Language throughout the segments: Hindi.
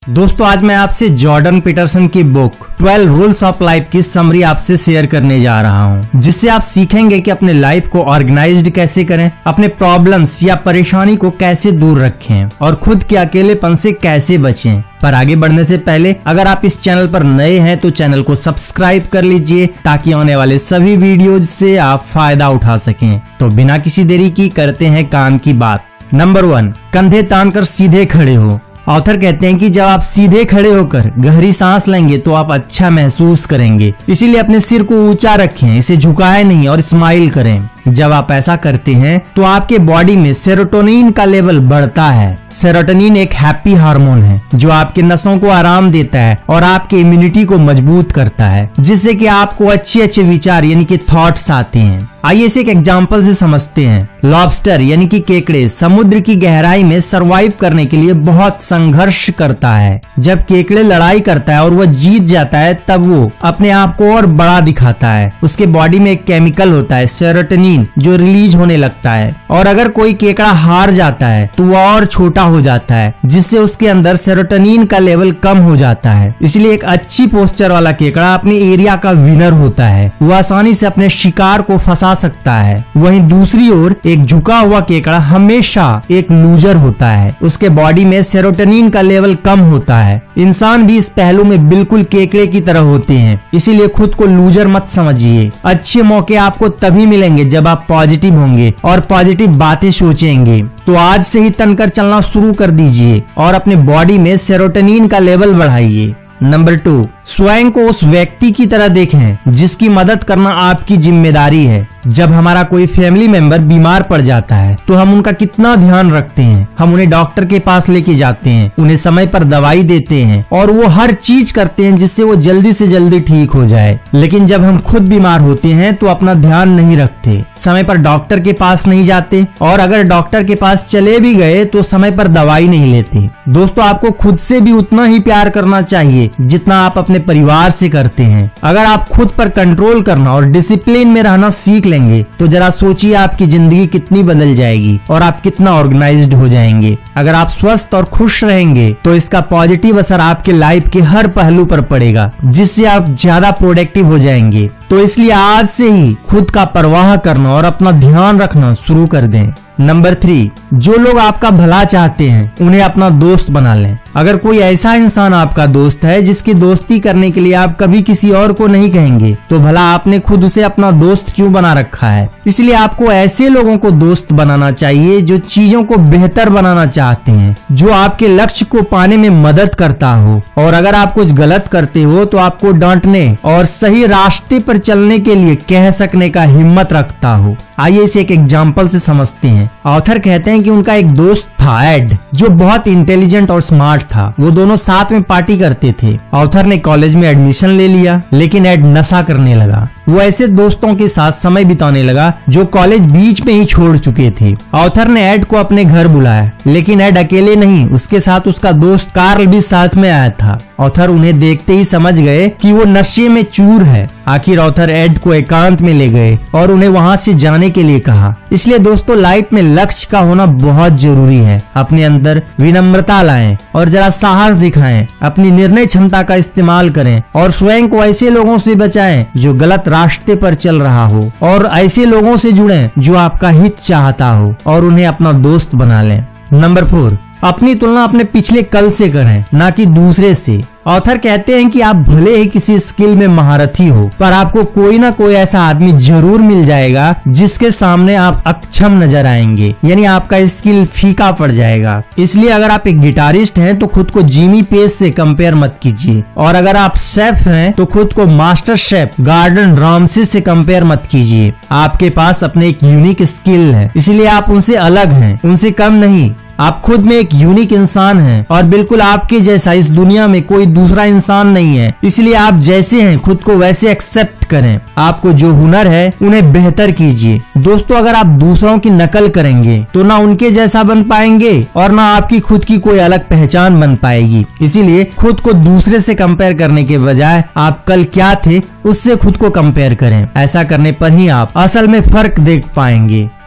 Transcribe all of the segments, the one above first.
दोस्तों आज मैं आपसे जॉर्डन पीटरसन की बुक 12 रूल्स ऑफ लाइफ की समरी आपसे शेयर करने जा रहा हूं, जिससे आप सीखेंगे कि अपने लाइफ को ऑर्गेनाइज्ड कैसे करें, अपने प्रॉब्लम्स या परेशानी को कैसे दूर रखें और खुद के अकेलेपन से कैसे बचें। पर आगे बढ़ने से पहले अगर आप इस चैनल पर नए हैं तो चैनल को सब्सक्राइब कर लीजिए ताकि आने वाले सभी वीडियोज से आप फायदा उठा सकें। तो बिना किसी देरी की करते हैं काम की बात। नंबर 1, कंधे तानकर सीधे खड़े हो। ऑथर कहते हैं कि जब आप सीधे खड़े होकर गहरी सांस लेंगे तो आप अच्छा महसूस करेंगे, इसीलिए अपने सिर को ऊंचा रखें, इसे झुकाएं नहीं और स्माइल करें। जब आप ऐसा करते हैं तो आपके बॉडी में सेरोटोनिन का लेवल बढ़ता है। सेरोटोनिन एक हैप्पी हार्मोन है जो आपके नसों को आराम देता है और आपके इम्यूनिटी को मजबूत करता है, जिससे कि आपको अच्छे अच्छे विचार यानी कि थॉट्स आते हैं। आइए इसे एक एग्जांपल से समझते हैं। लॉबस्टर यानी कि केकड़े समुद्र की गहराई में सरवाइव करने के लिए बहुत संघर्ष करता है। जब केकड़े लड़ाई करता है और वह जीत जाता है तब वो अपने आप को और बड़ा दिखाता है। उसके बॉडी में एक केमिकल होता है सेरोटोनिन जो रिलीज होने लगता है, और अगर कोई केकड़ा हार जाता है तो वह और छोटा हो जाता है, जिससे उसके अंदर सेरोटोनिन का लेवल कम हो जाता है। इसलिए एक अच्छी पोस्चर वाला केकड़ा अपने एरिया का विनर होता है, वह आसानी से अपने शिकार को फंसा सकता है। वहीं दूसरी ओर एक झुका हुआ केकड़ा हमेशा एक लूजर होता है, उसके बॉडी में सेरोटोनिन का लेवल कम होता है। इंसान भी इस पहलू में बिल्कुल केकड़े की तरह होते हैं, इसीलिए खुद को लूजर मत समझिए। अच्छे मौके आपको तभी मिलेंगे जब आप पॉजिटिव होंगे और पॉजिटिव बातें सोचेंगे। तो आज से ही तनकर चलना शुरू कर दीजिए और अपने बॉडी में सेरोटोनिन का लेवल बढ़ाइए। नंबर 2, स्वयं को उस व्यक्ति की तरह देखें जिसकी मदद करना आपकी जिम्मेदारी है। जब हमारा कोई फैमिली मेंबर बीमार पड़ जाता है तो हम उनका कितना ध्यान रखते हैं। हम उन्हें डॉक्टर के पास लेके जाते हैं, उन्हें समय पर दवाई देते हैं और वो हर चीज करते हैं जिससे वो जल्दी से जल्दी ठीक हो जाए। लेकिन जब हम खुद बीमार होते हैं तो अपना ध्यान नहीं रखते, समय पर डॉक्टर के पास नहीं जाते, और अगर डॉक्टर के पास चले भी गए तो समय पर दवाई नहीं लेते। दोस्तों आपको खुद से भी उतना ही प्यार करना चाहिए जितना आप अपने परिवार से करते हैं। अगर आप खुद पर कंट्रोल करना और डिसिप्लिन में रहना सीख लेंगे तो जरा सोचिए आपकी जिंदगी कितनी बदल जाएगी और आप कितना ऑर्गेनाइज्ड हो जाएंगे। अगर आप स्वस्थ और खुश रहेंगे तो इसका पॉजिटिव असर आपके लाइफ के हर पहलू पर पड़ेगा, जिससे आप ज्यादा प्रोडक्टिव हो जाएंगे। तो इसलिए आज से ही खुद का परवाह करना और अपना ध्यान रखना शुरू कर दें। नंबर 3, जो लोग आपका भला चाहते हैं उन्हें अपना दोस्त बना लें। अगर कोई ऐसा इंसान आपका दोस्त है जिसकी दोस्ती करने के लिए आप कभी किसी और को नहीं कहेंगे तो भला आपने खुद उसे अपना दोस्त क्यों बना रखा है। इसलिए आपको ऐसे लोगों को दोस्त बनाना चाहिए जो चीजों को बेहतर बनाना चाहते हैं, जो आपके लक्ष्य को पाने में मदद करता हो, और अगर आप कुछ गलत करते हो तो आपको डांटने और सही रास्ते पर चलने के लिए कह सकने का हिम्मत रखता हो। आइए इसे एक एग्जाम्पल से समझते हैं। ऑथर कहते हैं कि उनका एक दोस्त था एड, जो बहुत इंटेलिजेंट और स्मार्ट था। वो दोनों साथ में पार्टी करते थे। ऑथर ने कॉलेज में एडमिशन ले लिया, लेकिन एड नशा करने लगा। वो ऐसे दोस्तों के साथ समय बिताने लगा जो कॉलेज बीच में ही छोड़ चुके थे। ऑथर ने एड को अपने घर बुलाया, लेकिन एड अकेले नहीं, उसके साथ उसका दोस्त कार्ल भी साथ में आया था। ऑथर उन्हें देखते ही समझ गए कि वो नशे में चूर है। आखिर ऑथर एड को एकांत में ले गए और उन्हें वहां से जाने के लिए कहा। इसलिए दोस्तों लाइफ में लक्ष्य का होना बहुत जरूरी है। अपने अंदर विनम्रता लाएं और जरा साहस दिखाएं, अपनी निर्णय क्षमता का इस्तेमाल करें और स्वयं को ऐसे लोगों से बचाएं जो गलत रास्ते पर चल रहा हो, और ऐसे लोगों से जुड़ें जो आपका हित चाहता हो और उन्हें अपना दोस्त बना लें। नंबर 4, अपनी तुलना अपने पिछले कल से करें, ना कि दूसरे से। ऑथर कहते हैं कि आप भले ही किसी स्किल में महारथी हो, पर आपको कोई ना कोई ऐसा आदमी जरूर मिल जाएगा जिसके सामने आप अक्षम नजर आएंगे, यानी आपका स्किल फीका पड़ जाएगा। इसलिए अगर आप एक गिटारिस्ट हैं तो खुद को जिमी पेज से कंपेयर मत कीजिए, और अगर आप शेफ हैं तो खुद को मास्टर शेफ गॉर्डन रामसे से कंपेयर मत कीजिए। आपके पास अपने एक यूनिक स्किल है, इसलिए आप उनसे अलग हैं, उनसे कम नहीं। आप खुद में एक यूनिक इंसान हैं और बिल्कुल आपके जैसा इस दुनिया में कोई दूसरा इंसान नहीं है। इसलिए आप जैसे हैं खुद को वैसे एक्सेप्ट करें। आपको जो हुनर है उन्हें बेहतर कीजिए। दोस्तों अगर आप दूसरों की नकल करेंगे तो ना उनके जैसा बन पाएंगे और ना आपकी खुद की कोई अलग पहचान बन पाएगी। इसीलिए खुद को दूसरे से कंपेयर करने के बजाय आप कल क्या थे उससे खुद को कंपेयर करें। ऐसा करने पर ही आप असल में फर्क देख पाएंगे।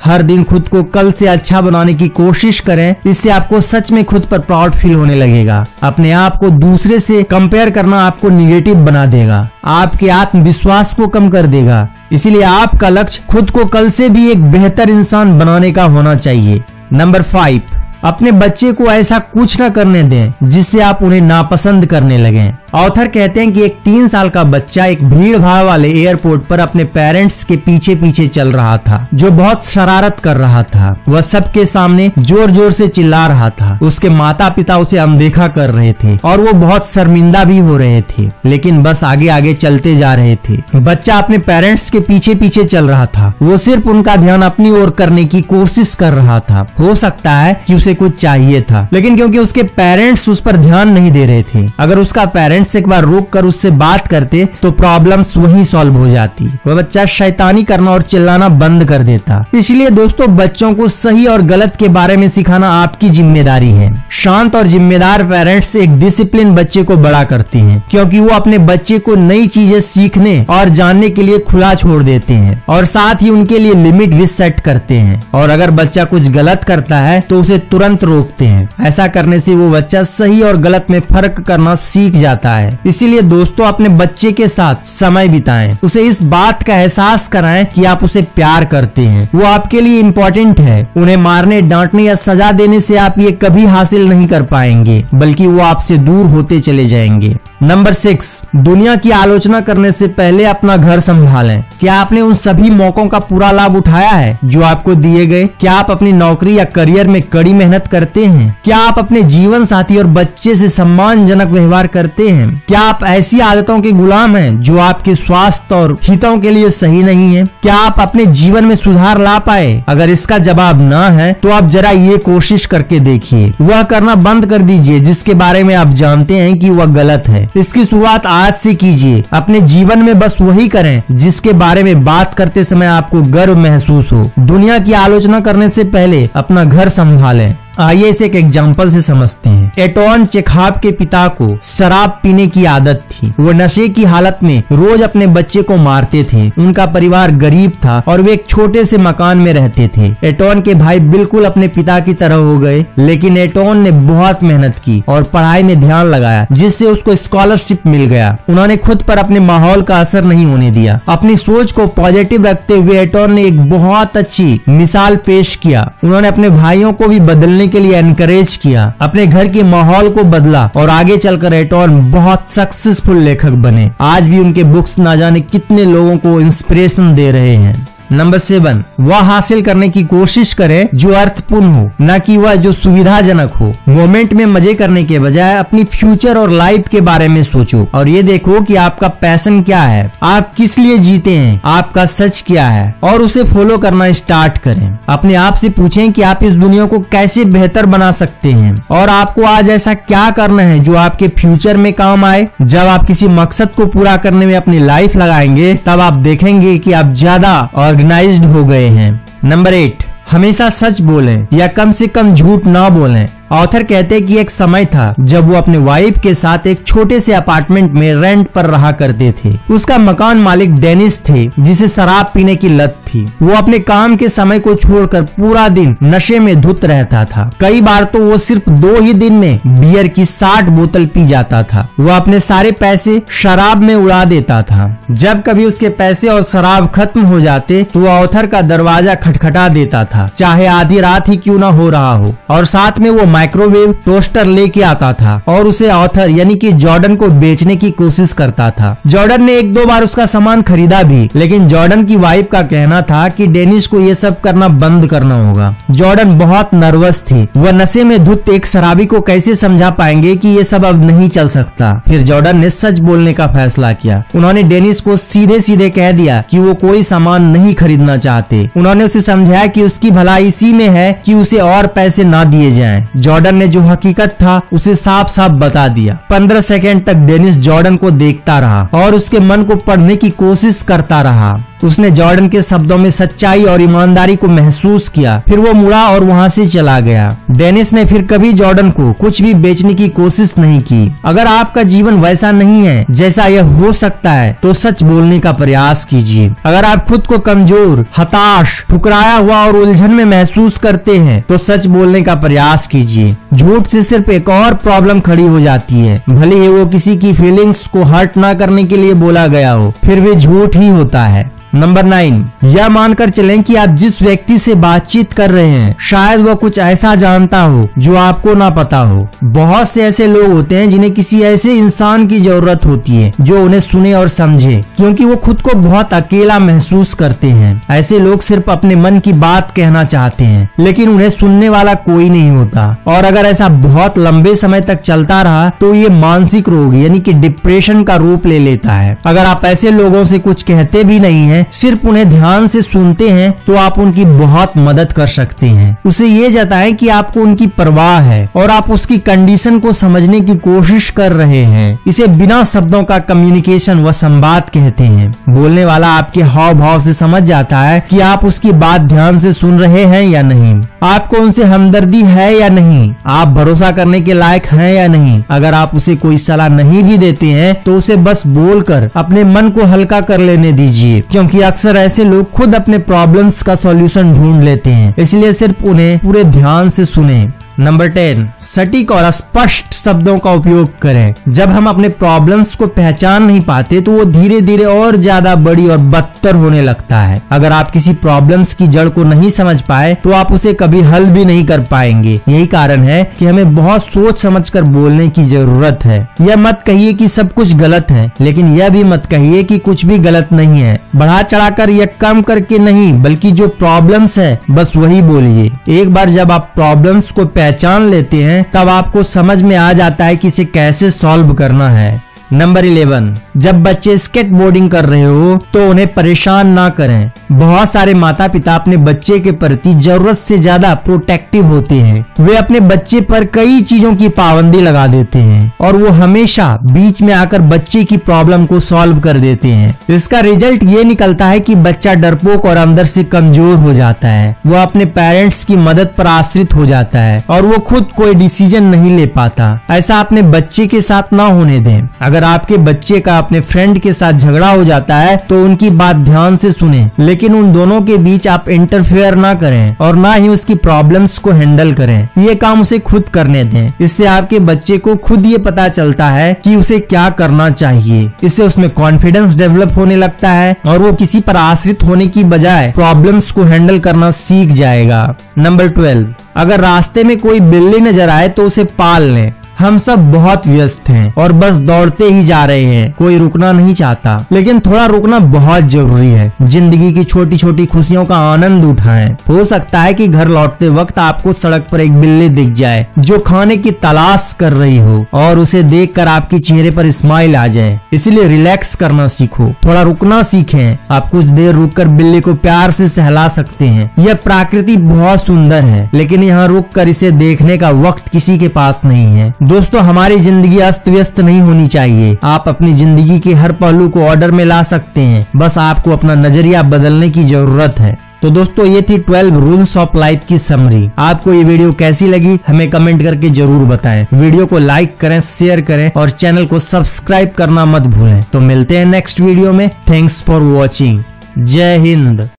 हर दिन खुद को कल से अच्छा बनाने की कोशिश करें। इससे आपको सच में खुद पर प्राउड फील होने लगेगा। अपने आप को दूसरे से कंपेयर करना आपको निगेटिव बना देगा, आपके आत्मविश्वास को कम कर देगा। इसीलिए आपका लक्ष्य खुद को कल से भी एक बेहतर इंसान बनाने का होना चाहिए। नंबर 5, अपने बच्चे को ऐसा कुछ न करने दें जिससे आप उन्हें नापसंद करने लगें। ऑथर कहते हैं कि एक 3 साल का बच्चा एक भीड़ भाड़ वाले एयरपोर्ट पर अपने पेरेंट्स के पीछे पीछे चल रहा था, जो बहुत शरारत कर रहा था। वह सबके सामने जोर जोर से चिल्ला रहा था। उसके माता पिता उसे अनदेखा कर रहे थे और वो बहुत शर्मिंदा भी हो रहे थे, लेकिन बस आगे आगे चलते जा रहे थे। बच्चा अपने पेरेंट्स के पीछे पीछे चल रहा था। वो सिर्फ उनका ध्यान अपनी ओर करने की कोशिश कर रहा था। हो सकता है कि उसे कुछ चाहिए था, लेकिन क्योंकि उसके पेरेंट्स उस पर ध्यान नहीं दे रहे थे, अगर उसका पेरेंट्स एक बार रोक कर उससे बात करते तो प्रॉब्लम्स वहीं सॉल्व हो जाती। वह बच्चा शैतानी करना और चिल्लाना बंद कर देता। इसलिए दोस्तों, बच्चों को सही और गलत के बारे में सिखाना आपकी जिम्मेदारी है। शांत और जिम्मेदार पेरेंट्स एक डिसिप्लिन बच्चे को बड़ा करती हैं, क्योंकि वो अपने बच्चे को नई चीजें सीखने और जानने के लिए खुला छोड़ देते हैं और साथ ही उनके लिए लिमिट भी सेट करते हैं। और अगर बच्चा कुछ गलत करता है तो उसे तुरंत रोकते हैं। ऐसा करने से वो बच्चा सही और गलत में फर्क करना सीख जाता है। इसीलिए दोस्तों, अपने बच्चे के साथ समय बिताएं, उसे इस बात का एहसास कराएं कि आप उसे प्यार करते हैं, वो आपके लिए इम्पोर्टेंट है। उन्हें मारने, डांटने या सजा देने से आप ये कभी हासिल नहीं कर पाएंगे, बल्कि वो आपसे दूर होते चले जाएंगे। नंबर 6, दुनिया की आलोचना करने से पहले अपना घर संभालें। क्या आपने उन सभी मौकों का पूरा लाभ उठाया है जो आपको दिए गए? क्या आप अपनी नौकरी या करियर में कड़ी मेहनत करते हैं? क्या आप अपने जीवन साथी और बच्चे से सम्मानजनक व्यवहार करते हैं? क्या आप ऐसी आदतों के गुलाम हैं जो आपके स्वास्थ्य और हितों के लिए सही नहीं है? क्या आप अपने जीवन में सुधार ला पाए? अगर इसका जवाब ना है तो आप जरा ये कोशिश करके देखिए। वह करना बंद कर दीजिए जिसके बारे में आप जानते हैं कि वह गलत है। इसकी शुरुआत आज से कीजिए। अपने जीवन में बस वही करें जिसके बारे में बात करते समय आपको गर्व महसूस हो। दुनिया की आलोचना करने से पहले अपना घर संभालें। आइए इसे एक एग्जाम्पल से समझते हैं। एंटोन चेखव के पिता को शराब पीने की आदत थी। वो नशे की हालत में रोज अपने बच्चे को मारते थे। उनका परिवार गरीब था और वे एक छोटे से मकान में रहते थे। एंटोन के भाई बिल्कुल अपने पिता की तरह हो गए, लेकिन एंटोन ने बहुत मेहनत की और पढ़ाई में ध्यान लगाया, जिससे उसको स्कॉलरशिप मिल गया। उन्होंने खुद पर अपने माहौल का असर नहीं होने दिया। अपनी सोच को पॉजिटिव रखते हुए एंटोन ने एक बहुत अच्छी मिसाल पेश किया। उन्होंने अपने भाइयों को भी बदलने के लिए एनकरेज किया, अपने घर के माहौल को बदला और आगे चलकर एंटोन बहुत सक्सेसफुल लेखक बने। आज भी उनके बुक्स ना जाने कितने लोगों को इंस्पिरेशन दे रहे हैं। नंबर 7, वह हासिल करने की कोशिश करें जो अर्थपूर्ण हो, न कि वह जो सुविधाजनक हो। मोमेंट में मजे करने के बजाय अपनी फ्यूचर और लाइफ के बारे में सोचो और ये देखो कि आपका पैशन क्या है, आप किस लिए जीते हैं, आपका सच क्या है, और उसे फॉलो करना स्टार्ट करें। अपने आप से पूछें कि आप इस दुनिया को कैसे बेहतर बना सकते हैं और आपको आज ऐसा क्या करना है जो आपके फ्यूचर में काम आए। जब आप किसी मकसद को पूरा करने में अपनी लाइफ लगाएंगे, तब आप देखेंगे कि आप ज्यादा ऑर्गेनाइज्ड हो गए हैं। नंबर 8, हमेशा सच बोलें या कम से कम झूठ ना बोलें। ऑथर कहते हैं कि एक समय था जब वो अपने वाइफ के साथ एक छोटे से अपार्टमेंट में रेंट पर रहा करते थे। उसका मकान मालिक डेनिस थे, जिसे शराब पीने की लत थी। वो अपने काम के समय को छोड़कर पूरा दिन नशे में धुत रहता था। कई बार तो वो सिर्फ 2 ही दिन में बियर की 60 बोतल पी जाता था। वो अपने सारे पैसे शराब में उड़ा देता था। जब कभी उसके पैसे और शराब खत्म हो जाते तो वो ऑथर का दरवाजा खटखटा देता था, चाहे आधी रात ही क्यों ना हो रहा हो, और साथ में वो माइक्रोवेव टोस्टर लेके आता था और उसे ऑथर यानी कि जॉर्डन को बेचने की कोशिश करता था। जॉर्डन ने 1-2 बार उसका सामान खरीदा भी, लेकिन जॉर्डन की वाइफ का कहना था कि डेनिस को ये सब करना बंद करना होगा। जॉर्डन बहुत नर्वस थी। वह नशे में धुत एक शराबी को कैसे समझा पाएंगे कि ये सब अब नहीं चल सकता। फिर जॉर्डन ने सच बोलने का फैसला किया। उन्होंने डेनिस को सीधे सीधे कह दिया कि वो कोई सामान नहीं खरीदना चाहते। उन्होंने उसे समझाया कि उसकी भलाई इसी में है कि उसे और पैसे ना दिए जाएं। जॉर्डन ने जो हकीकत था उसे साफ साफ बता दिया। 15 सेकंड तक डेनिस जॉर्डन को देखता रहा और उसके मन को पढ़ने की कोशिश करता रहा। उसने जॉर्डन के शब्दों में सच्चाई और ईमानदारी को महसूस किया। फिर वो मुड़ा और वहाँ से चला गया। डेनिस ने फिर कभी जॉर्डन को कुछ भी बेचने की कोशिश नहीं की। अगर आपका जीवन वैसा नहीं है जैसा यह हो सकता है तो सच बोलने का प्रयास कीजिए। अगर आप खुद को कमजोर, हताश, ठुकराया हुआ और उलझन में महसूस करते हैं तो सच बोलने का प्रयास कीजिए। झूठ से सिर्फ एक और प्रॉब्लम खड़ी हो जाती है। भले ही वो किसी की फीलिंग्स को हर्ट ना करने के लिए बोला गया हो, फिर भी झूठ ही होता है। नंबर 9, यह मानकर चलें कि आप जिस व्यक्ति से बातचीत कर रहे हैं शायद वह कुछ ऐसा जानता हो जो आपको ना पता हो। बहुत से ऐसे लोग होते हैं जिन्हें किसी ऐसे इंसान की जरूरत होती है जो उन्हें सुने और समझे, क्योंकि वो खुद को बहुत अकेला महसूस करते हैं। ऐसे लोग सिर्फ अपने मन की बात कहना चाहते हैं, लेकिन उन्हें सुनने वाला कोई नहीं होता। और अगर ऐसा बहुत लंबे समय तक चलता रहा तो ये मानसिक रोग यानी कि डिप्रेशन का रूप ले लेता है। अगर आप ऐसे लोगों से कुछ कहते भी नहीं है, सिर्फ उन्हें ध्यान से सुनते हैं, तो आप उनकी बहुत मदद कर सकते हैं। उसे ये जताएं कि आपको उनकी परवाह है और आप उसकी कंडीशन को समझने की कोशिश कर रहे हैं। इसे बिना शब्दों का कम्युनिकेशन व संवाद कहते हैं। बोलने वाला आपके हाव भाव से समझ जाता है कि आप उसकी बात ध्यान से सुन रहे हैं या नहीं, आपको उनसे हमदर्दी है या नहीं, आप भरोसा करने के लायक हैं या नहीं। अगर आप उसे कोई सलाह नहीं भी देते हैं तो उसे बस बोलकर अपने मन को हल्का कर लेने दीजिए, क्योंकि अक्सर ऐसे लोग खुद अपने प्रॉब्लम्स का सॉल्यूशन ढूंढ लेते हैं। इसलिए सिर्फ उन्हें पूरे ध्यान से सुने। नंबर 10, सटीक और स्पष्ट शब्दों का उपयोग करें। जब हम अपने प्रॉब्लम्स को पहचान नहीं पाते तो वो धीरे धीरे और ज्यादा बड़ी और बदतर होने लगता है। अगर आप किसी प्रॉब्लम्स की जड़ को नहीं समझ पाए तो आप उसे कभी हल भी नहीं कर पाएंगे। यही कारण है कि हमें बहुत सोच समझकर बोलने की जरूरत है। यह मत कहिए कि सब कुछ गलत है, लेकिन यह भी मत कहिए कि कुछ भी गलत नहीं है। बढ़ा चढ़ाकर या कम करके नहीं, बल्कि जो प्रॉब्लम्स है बस वही बोलिए। एक बार जब आप प्रॉब्लम्स को पहचान लेते हैं तब आपको समझ में आ जाता है कि इसे कैसे सॉल्व करना है। नंबर 11, जब बच्चे स्केटबोर्डिंग कर रहे हो तो उन्हें परेशान ना करें। बहुत सारे माता पिता अपने बच्चे के प्रति जरूरत से ज्यादा प्रोटेक्टिव होते हैं। वे अपने बच्चे पर कई चीजों की पाबंदी लगा देते हैं और वो हमेशा बीच में आकर बच्चे की प्रॉब्लम को सॉल्व कर देते हैं। इसका रिजल्ट ये निकलता है कि बच्चा डरपोक और अंदर से कमजोर हो जाता है। वो अपने पेरेंट्स की मदद पर आश्रित हो जाता है और वो खुद कोई डिसीजन नहीं ले पाता। ऐसा अपने बच्चे के साथ ना होने दें। अगर आपके बच्चे का अपने फ्रेंड के साथ झगड़ा हो जाता है तो उनकी बात ध्यान से सुने, लेकिन उन दोनों के बीच आप इंटरफेयर ना करें और ना ही उसकी प्रॉब्लम्स को हैंडल करें। ये काम उसे खुद करने दें। इससे आपके बच्चे को खुद ये पता चलता है कि उसे क्या करना चाहिए। इससे उसमें कॉन्फिडेंस डेवलप होने लगता है और वो किसी पर आश्रित होने की बजाय प्रॉब्लम्स को हैंडल करना सीख जाएगा। नंबर 12, अगर रास्ते में कोई बिल्ली नजर आए तो उसे पाल लें। हम सब बहुत व्यस्त हैं और बस दौड़ते ही जा रहे हैं। कोई रुकना नहीं चाहता, लेकिन थोड़ा रुकना बहुत जरूरी है। जिंदगी की छोटी छोटी खुशियों का आनंद उठाएं। हो सकता है कि घर लौटते वक्त आपको सड़क पर एक बिल्ली दिख जाए जो खाने की तलाश कर रही हो और उसे देखकर आपके चेहरे पर स्माइल आ जाए। इसलिए रिलैक्स करना सीखो, थोड़ा रुकना सीखें। आप कुछ देर रुककर बिल्ली को प्यार से सहला सकते हैं। यह प्रकृति बहुत सुंदर है, लेकिन यहाँ रुककर इसे देखने का वक्त किसी के पास नहीं है। दोस्तों, हमारी जिंदगी अस्त व्यस्त नहीं होनी चाहिए। आप अपनी जिंदगी के हर पहलू को ऑर्डर में ला सकते हैं, बस आपको अपना नजरिया बदलने की जरूरत है। तो दोस्तों, ये थी 12 रूल्स ऑफ लाइफ की समरी। आपको ये वीडियो कैसी लगी हमें कमेंट करके जरूर बताएं। वीडियो को लाइक करें, शेयर करें और चैनल को सब्सक्राइब करना मत भूलें। तो मिलते हैं नेक्स्ट वीडियो में। Thanks for watching. जय हिंद।